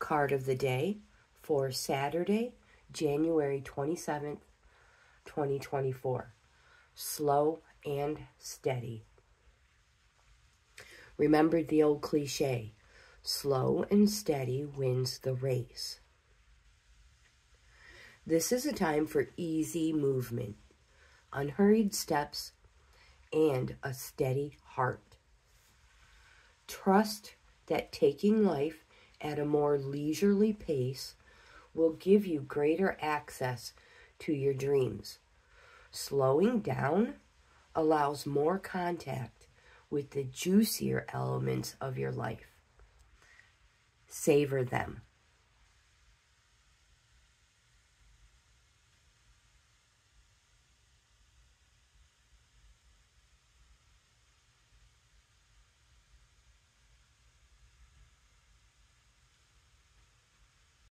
Card of the day for Saturday, January 27th, 2024. Slow and steady. Remember the old cliche, slow and steady wins the race. This is a time for easy movement, unhurried steps, and a steady heart. Trust that taking life at a more leisurely pace will give you greater access to your dreams. Slowing down allows more contact with the juicier elements of your life. Savor them.